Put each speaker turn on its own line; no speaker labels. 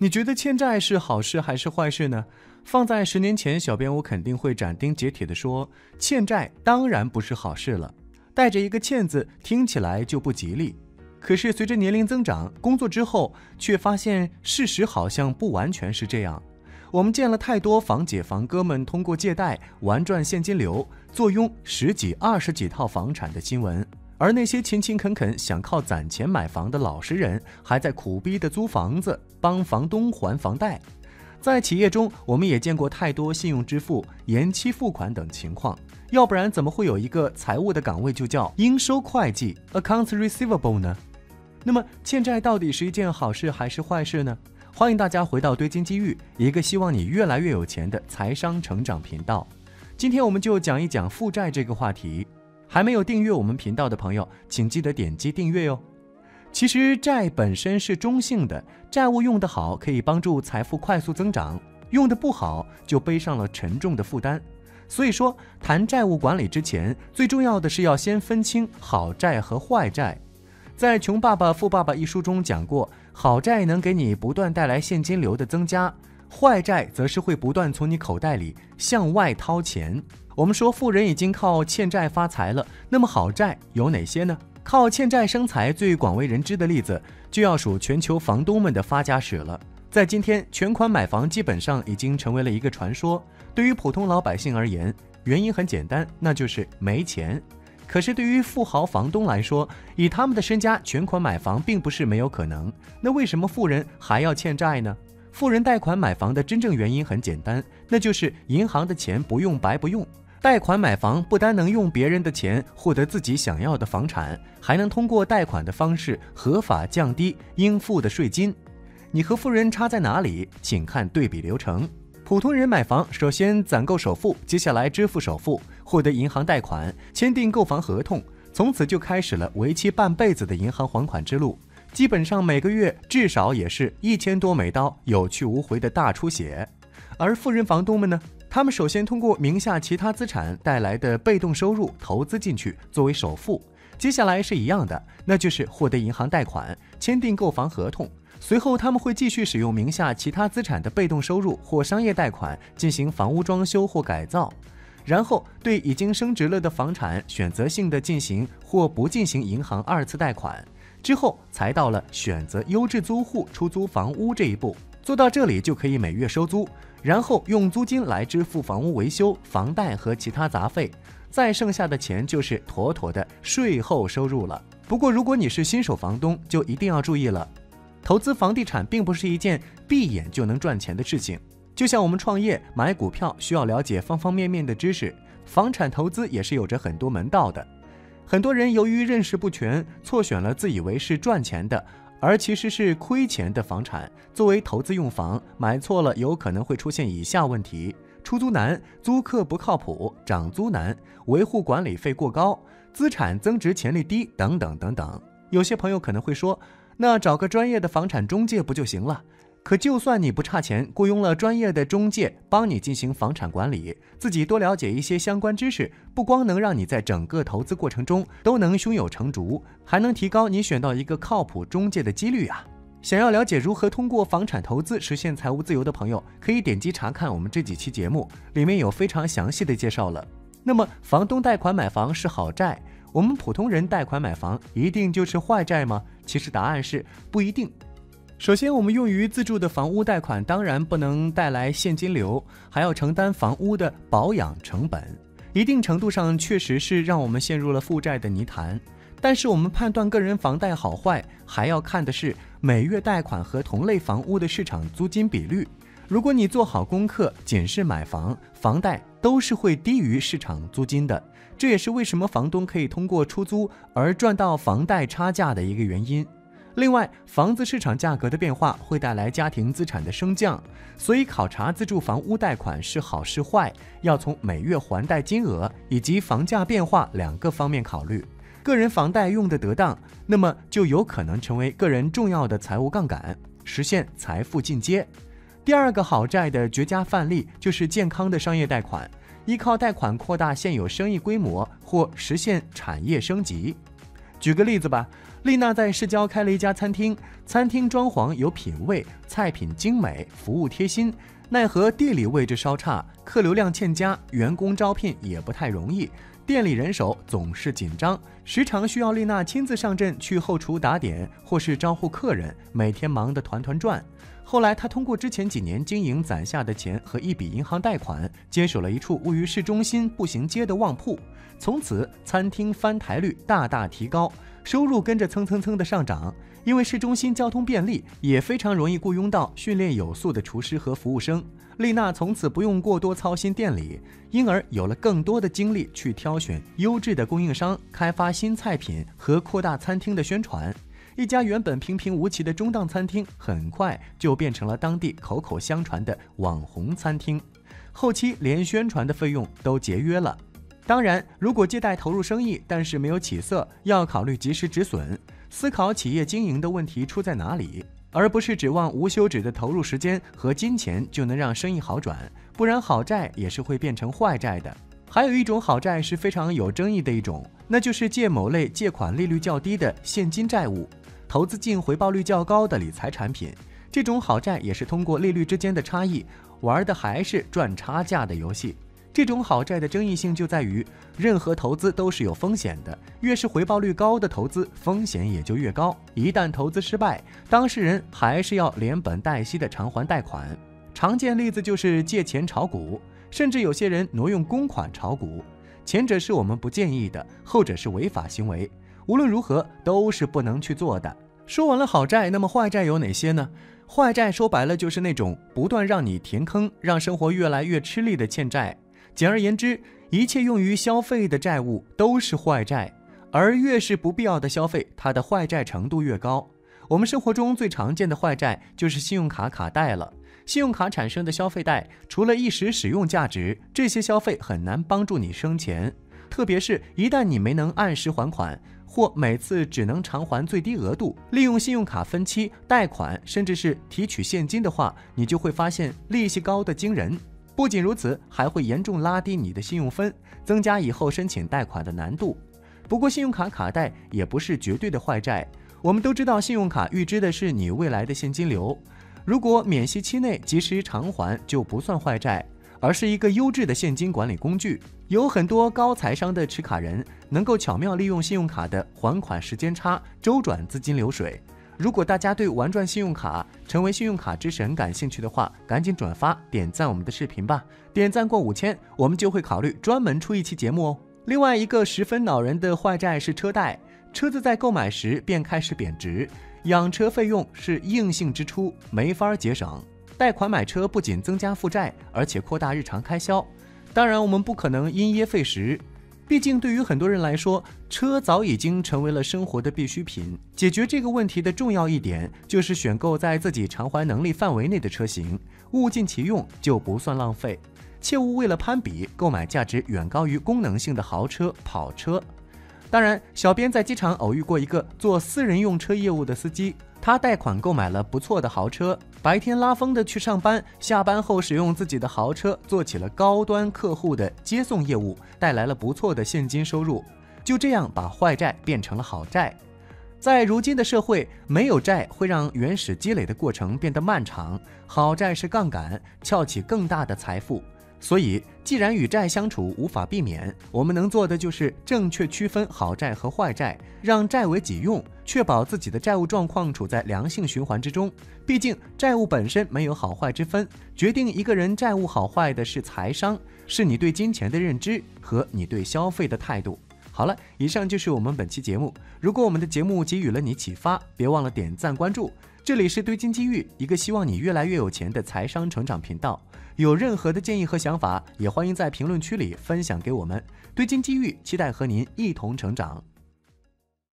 你觉得欠债是好事还是坏事呢？放在10年前，小编我肯定会斩钉截铁地说，欠债当然不是好事了，带着一个欠字听起来就不吉利。可是随着年龄增长，工作之后，却发现事实好像不完全是这样。我们见了太多房姐房哥们通过借贷玩转现金流，坐拥10几20几套房产的新闻，而那些勤勤恳恳想靠攒钱买房的老实人，还在苦逼的租房子，帮房东还房贷。在企业中，我们也见过太多信用支付、延期付款等情况，要不然怎么会有一个财务的岗位就叫应收会计 Accounts Receivable 呢？那么欠债到底是一件好事还是坏事呢？欢迎大家回到堆金机遇，一个希望你越来越有钱的财商成长频道。今天我们就讲一讲负债这个话题。还没有订阅我们频道的朋友，请记得点击订阅哟。其实债本身是中性的，债务用得好可以帮助财富快速增长，用得不好就背上了沉重的负担。所以说，谈债务管理之前，最重要的是要先分清好债和坏债。在《穷爸爸富爸爸》一书中讲过，好债能给你不断带来现金流的增加，坏债则是会不断从你口袋里向外掏钱。我们说富人已经靠欠债发财了，那么好债有哪些呢？靠欠债生财最广为人知的例子，就要数全球房东们的发家史了。在今天，全款买房基本上已经成为了一个传说。对于普通老百姓而言，原因很简单，那就是没钱。可是对于富豪房东来说，以他们的身家全款买房并不是没有可能。那为什么富人还要欠债呢？富人贷款买房的真正原因很简单，那就是银行的钱不用白不用。贷款买房不单能用别人的钱获得自己想要的房产，还能通过贷款的方式合法降低应付的税金。你和富人差在哪里？请看对比流程。普通人买房，首先攒够首付，接下来支付首付，获得银行贷款，签订购房合同，从此就开始了为期半辈子的银行还款之路。基本上每个月至少也是1000多美刀，有去无回的大出血。而富人房东们呢？他们首先通过名下其他资产带来的被动收入投资进去作为首付，接下来是一样的，那就是获得银行贷款，签订购房合同。随后他们会继续使用名下其他资产的被动收入或商业贷款进行房屋装修或改造，然后对已经升值了的房产选择性的进行或不进行银行2次贷款，之后才到了选择优质租户出租房屋这一步。做到这里就可以每月收租，然后用租金来支付房屋维修、房贷和其他杂费，再剩下的钱就是妥妥的税后收入了。不过如果你是新手房东，就一定要注意了，投资房地产并不是一件闭眼就能赚钱的事情。就像我们创业买股票需要了解方方面面的知识，房产投资也是有着很多门道的。很多人由于认识不全，错选了自以为是赚钱的，而其实是亏钱的房产作为投资用房，买错了有可能会出现以下问题：出租难，租客不靠谱，涨租难，维护管理费过高，资产增值潜力低，等等等等。有些朋友可能会说，那找个专业的房产中介不就行了？可就算你不差钱，雇佣了专业的中介帮你进行房产管理，自己多了解一些相关知识，不光能让你在整个投资过程中都能胸有成竹，还能提高你选到一个靠谱中介的几率啊！想要了解如何通过房产投资实现财务自由的朋友，可以点击查看我们这几期节目，里面有非常详细的介绍了。那么房东贷款买房是好债，我们普通人贷款买房一定就是坏债吗？其实答案是不一定。首先，我们用于自住的房屋贷款当然不能带来现金流，还要承担房屋的保养成本，一定程度上确实是让我们陷入了负债的泥潭。但是我们判断个人房贷好坏，还要看的是每月贷款和同类房屋的市场租金比率。如果你做好功课，谨慎买房，房贷都是会低于市场租金的。这也是为什么房东可以通过出租而赚到房贷差价的一个原因。另外，房子市场价格的变化会带来家庭资产的升降，所以考察自住房屋贷款是好是坏，要从每月还贷金额以及房价变化2个方面考虑。个人房贷用得得当，那么就有可能成为个人重要的财务杠杆，实现财富进阶。第二个好债的绝佳范例就是健康的商业贷款，依靠贷款扩大现有生意规模或实现产业升级。举个例子吧， 丽娜在市郊开了一家餐厅，餐厅装潢有品位，菜品精美，服务贴心。奈何地理位置稍差，客流量欠佳，员工招聘也不太容易，店里人手总是紧张，时常需要丽娜亲自上阵去后厨打点，或是招呼客人，每天忙得团团转。后来，她通过之前几年经营攒下的钱和一笔银行贷款，接手了一处位于市中心步行街的旺铺，从此餐厅翻台率大大提高，收入跟着蹭蹭蹭的上涨。因为市中心交通便利，也非常容易雇佣到训练有素的厨师和服务生。丽娜从此不用过多操心店里，因而有了更多的精力去挑选优质的供应商，开发新菜品和扩大餐厅的宣传。一家原本平平无奇的中档餐厅，很快就变成了当地口口相传的网红餐厅，后期连宣传的费用都节约了。当然，如果借贷投入生意，但是没有起色，要考虑及时止损，思考企业经营的问题出在哪里，而不是指望无休止的投入时间和金钱就能让生意好转，不然好债也是会变成坏债的。还有一种好债是非常有争议的一种，那就是借某类借款利率较低的现金债务，投资进回报率较高的理财产品。这种好债也是通过利率之间的差异，玩的还是赚差价的游戏。这种好债的争议性就在于，任何投资都是有风险的，越是回报率高的投资，风险也就越高。一旦投资失败，当事人还是要连本带息的偿还贷款。常见例子就是借钱炒股，甚至有些人挪用公款炒股。前者是我们不建议的，后者是违法行为。无论如何，都是不能去做的。说完了好债，那么坏债有哪些呢？坏债说白了就是那种不断让你填坑，让生活越来越吃力的欠债。简而言之，一切用于消费的债务都是坏债，而越是不必要的消费，它的坏债程度越高。我们生活中最常见的坏债就是信用卡卡贷了。信用卡产生的消费贷，除了一时使用价值，这些消费很难帮助你生钱。特别是一旦你没能按时还款，或每次只能偿还最低额度，利用信用卡分期、贷款，甚至是提取现金的话，你就会发现利息高得惊人。不仅如此，还会严重拉低你的信用分，增加以后申请贷款的难度。不过信用卡卡贷也不是绝对的坏债，我们都知道信用卡预支的是你未来的现金流，如果免息期内及时偿还就不算坏债，而是一个优质的现金管理工具。有很多高财商的持卡人能够巧妙利用信用卡的还款时间差，周转资金流水。如果大家对玩转信用卡、成为信用卡之神感兴趣的话，赶紧转发点赞我们的视频吧，点赞过5000，我们就会考虑专门出一期节目哦。另外一个十分恼人的坏债是车贷，车子在购买时便开始贬值，养车费用是硬性支出，没法节省。贷款买车不仅增加负债，而且扩大日常开销。当然我们不可能因噎废食，毕竟对于很多人来说，车早已经成为了生活的必需品。解决这个问题的重要一点就是选购在自己偿还能力范围内的车型，物尽其用就不算浪费。切勿为了攀比购买价值远高于功能性的豪车、跑车。当然，小编在机场偶遇过一个做私人用车业务的司机，他贷款购买了不错的豪车，白天拉风的去上班，下班后使用自己的豪车做起了高端客户的接送业务，带来了不错的现金收入。就这样把坏债变成了好债。在如今的社会，没有债会让原始积累的过程变得漫长，好债是杠杆，撬起更大的财富。所以既然与债相处无法避免，我们能做的就是正确区分好债和坏债，让债为己用，确保自己的债务状况处在良性循环之中。毕竟债务本身没有好坏之分，决定一个人债务好坏的是财商，是你对金钱的认知和你对消费的态度。好了，以上就是我们本期节目。如果我们的节目给予了你启发，别忘了点赞关注。这里是堆金机遇，一个希望你越来越有钱的财商成长频道。有任何的建议和想法，也欢迎在评论区里分享给我们。堆金机遇，期待和您一同成长。